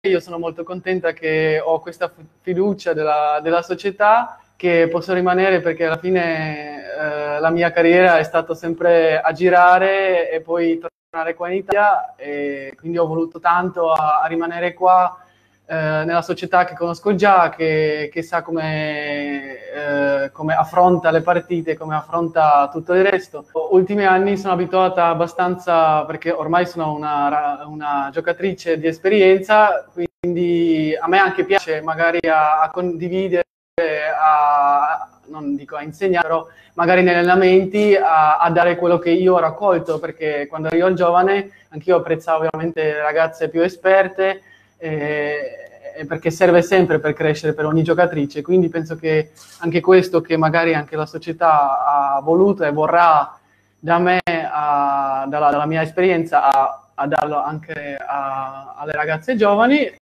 io sono molto contenta che ho questa fiducia della società, che posso rimanere perché alla fine la mia carriera è stata sempre a girare e poi tornare qua in Italia, e quindi ho voluto tanto a rimanere qua nella società che conosco già, che sa come affronta le partite, come affronta tutto il resto. Ultimi anni sono abituata abbastanza, perché ormai sono una giocatrice di esperienza, quindi a me anche piace magari a condividere, non dico a insegnare, però magari negli allenamenti a dare quello che io ho raccolto, perché quando ero giovane anch'io apprezzavo ovviamente le ragazze più esperte, perché serve sempre per crescere per ogni giocatrice, quindi penso che anche questo che magari anche la società ha voluto e vorrà da me, dalla mia esperienza, a darlo anche alle ragazze giovani.